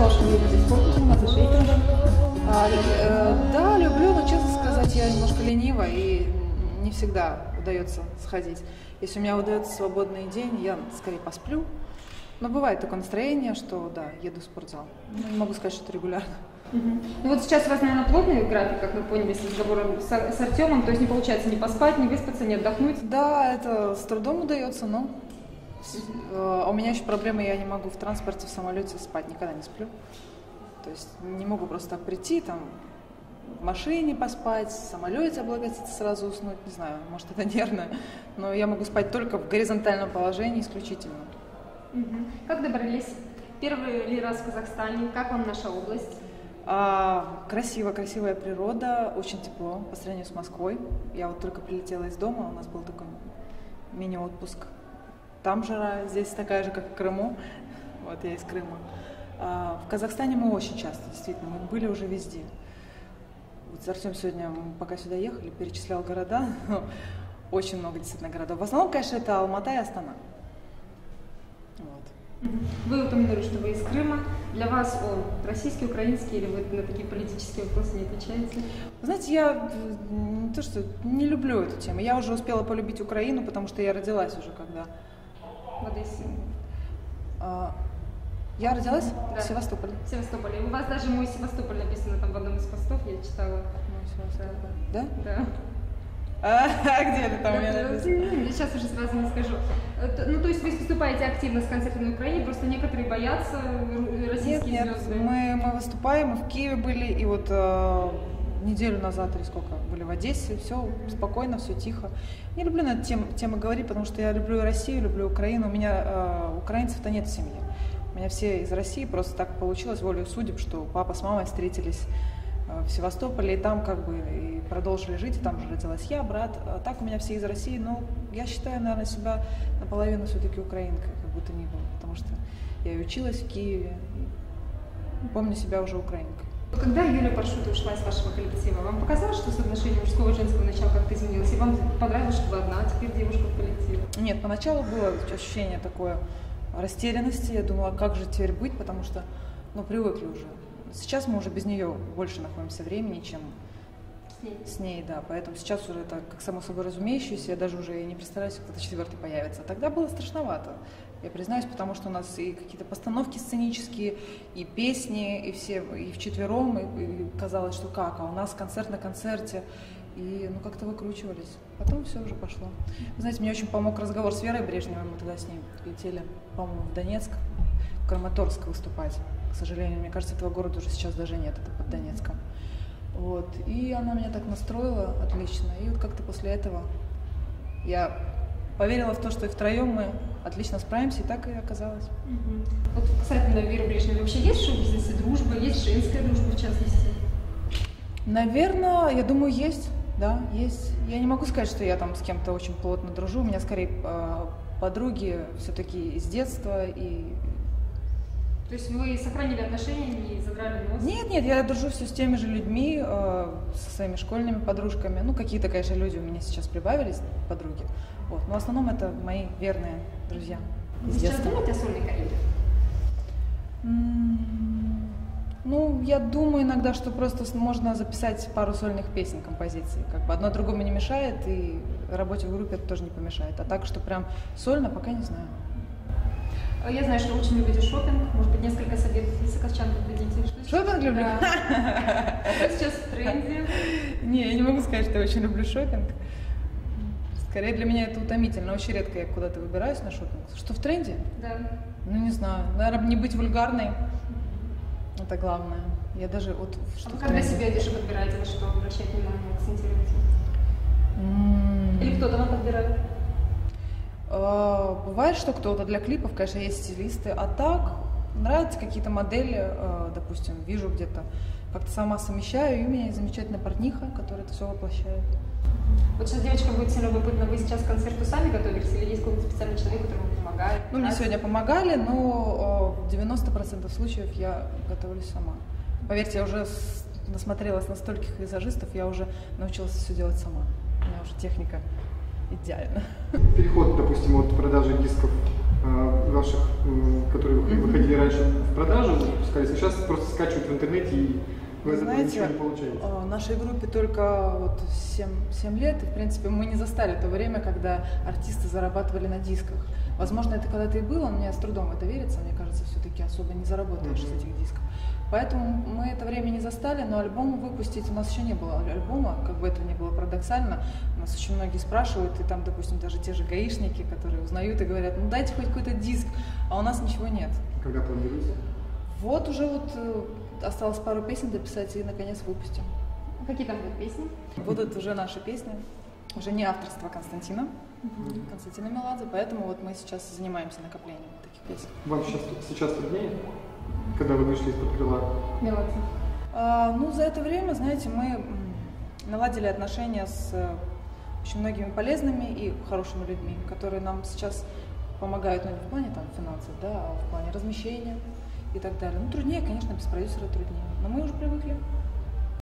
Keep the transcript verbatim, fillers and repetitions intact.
сказала, что вы любите спортом заниматься, шейкингом. А, э, да, люблю, но, честно сказать, я немножко ленива и не всегда удается сходить. Если у меня удается свободный день, я скорее посплю. Но бывает такое настроение, что да, еду в спортзал. Но не могу сказать, что это регулярно. Угу. Ну вот сейчас у вас, наверное, плотный график, как мы поняли с разговором с, с Артемом, то есть не получается ни поспать, ни выспаться, ни отдохнуть. Да, это с трудом удается, но э, у меня еще проблема, я не могу в транспорте, в самолете спать, никогда не сплю. То есть не могу просто так прийти, там, в машине поспать, в самолете облаготиться, сразу уснуть, не знаю, может это нервно, но я могу спать только в горизонтальном положении исключительно. Угу. Как добрались? Первый ли раз в Казахстане? Как вам наша область? А, красиво, красивая природа, очень тепло по сравнению с Москвой. Я вот только прилетела из дома, у нас был такой мини-отпуск. Там жара, здесь такая же, как в Крыму. Вот я из Крыма. А, в Казахстане мы очень часто, действительно, мы были уже везде. Вот Артем сегодня, пока сюда ехали, перечислял города. Очень много действительно городов. В основном, конечно, это Алмата и Астана. Вот. Вы упомянули, что вы из Крыма. Для вас он российский, украинский, или вы на такие политические вопросы не отвечаете? Знаете, я не то, что не люблю эту тему. Я уже успела полюбить Украину, потому что я родилась уже когда. В Одессе. А, я родилась да. в Севастополе. В Севастополе. У вас даже мой Севастополь написано там в одном из постов, я читала. Да? Да. А, а где это там у меня написано? Сейчас уже сразу не скажу. Ну, то есть вы выступаете активно с концертами на Украине, просто некоторые боятся российские нет, нет. звезды. Мы, мы выступаем, мы в Киеве были, и вот э, неделю назад или сколько были в Одессе, все спокойно, все тихо. Не люблю на эту тему, тему говорить, потому что я люблю Россию, люблю Украину. У меня э, украинцев-то нет в семье. У меня все из России, просто так получилось волею судеб, что папа с мамой встретились в Севастополе, и там как бы и продолжили жить, и там же родилась я, брат. А так у меня все из России, но я считаю, наверное, себя наполовину все-таки украинкой, как будто ни было, потому что я и училась в Киеве, и помню себя уже украинкой. Когда Юлия Паршута ушла из вашего коллектива, вам показалось, что соотношение мужского и женского начала как-то изменилось, и вам понравилось, что вы одна, а теперь девушка в коллективе? Нет, поначалу было ощущение такое растерянности, я думала, как же теперь быть, потому что, ну, привыкли уже. Сейчас мы уже без нее больше находимся времени, чем с ней. с ней, да. Поэтому сейчас уже это как само собой разумеющееся, я даже уже и не представляю, что кто-то четвертый появится. А тогда было страшновато, я признаюсь, потому что у нас и какие-то постановки сценические, и песни, и все, и вчетвером, и, и казалось, что как, а у нас концерт на концерте, и ну как-то выкручивались. Потом все уже пошло. Вы знаете, мне очень помог разговор с Верой Брежневой, мы тогда с ней летели, по-моему, в Донецк, в Краматорск выступать. К сожалению, мне кажется, этого города уже сейчас даже нет, это под Донецком. Вот. И она меня так настроила отлично. И вот как-то после этого я поверила в то, что и втроем мы отлично справимся, и так и оказалось. Угу. Вот касательно Веры Брежневой, вообще есть в шоу-бизнесе дружба, есть женская дружба в частности? Наверное, я думаю, есть, да, есть. Я не могу сказать, что я там с кем-то очень плотно дружу. У меня скорее подруги все-таки с детства и... То есть вы сохранили отношения, не задрали нос? Нет, нет, я дружу все с теми же людьми, э, со своими школьными подружками. Ну, какие-то, конечно, люди у меня сейчас прибавились, подруги. Вот. Но в основном это мои верные друзья. Вы сейчас думаете о сольной карьере? Mm, ну, я думаю иногда, что просто можно записать пару сольных песен, композиций. Как бы одно другому не мешает, и работе в группе это тоже не помешает. А так, что прям сольно, пока не знаю. Я знаю, что очень любите шопинг. Может быть, несколько советов из сокольчан дадите? Шопинг люблю? Да. Что сейчас в тренде? Не, я не могу сказать, что я очень люблю шопинг. Скорее, для меня это утомительно. Очень редко я куда-то выбираюсь на шопинг. Что в тренде? Да. Ну, не знаю. Наверное, не быть вульгарной. Это главное. Я даже вот... Что а когда себе одежду подбираете, на что обращать внимание, акцентируете? Mm. Или кто-то вам подбирает? Бывает, что кто-то для клипов, конечно, есть стилисты, а так нравятся какие-то модели, допустим, вижу где-то, как-то сама совмещаю, и у меня есть замечательная портниха, которая это все воплощает. Вот сейчас девочка будет сильно любопытна, вы сейчас к концерту сами готовились или есть какой-то специальный человек, который вам помогает? Ну, мне сегодня помогали, но в девяноста процентах случаев я готовлюсь сама. Поверьте, я уже насмотрелась на стольких визажистов, я уже научилась все делать сама. У меня уже техника идеально. Переход, допустим, от продажи дисков ваших, которые выходили раньше в продажу, выпускали, сейчас просто скачивают в интернете и вы знаете, ничего не получаете? В нашей группе только вот семь лет, и в принципе мы не застали то время, когда артисты зарабатывали на дисках. Возможно, это когда-то и было, но мне с трудом это верится, мне кажется, все-таки особо не заработаешь mm-hmm. с этих дисков. Поэтому мы это время не застали, но альбом выпустить у нас еще не было альбома, как бы это ни было парадоксально. Нас очень многие спрашивают, и там, допустим, даже те же гаишники, которые узнают и говорят, ну дайте хоть какой-то диск, а у нас ничего нет. Когда планируете? Вот уже вот осталось пару песен дописать и наконец выпустим. Какие там будут песни? Будут уже наши песни, уже не авторство Константина, mm-hmm. Константина Меладзе, поэтому вот мы сейчас занимаемся накоплением таких песен. Вам сейчас, сейчас труднее, когда вы вышли из-под крыла Меладзе? А, ну, за это время, знаете, мы наладили отношения с очень многими полезными и хорошими людьми, которые нам сейчас помогают, ну, не в плане там финансов, да, а в плане размещения и так далее. Ну, труднее, конечно, без продюсера труднее, но мы уже привыкли.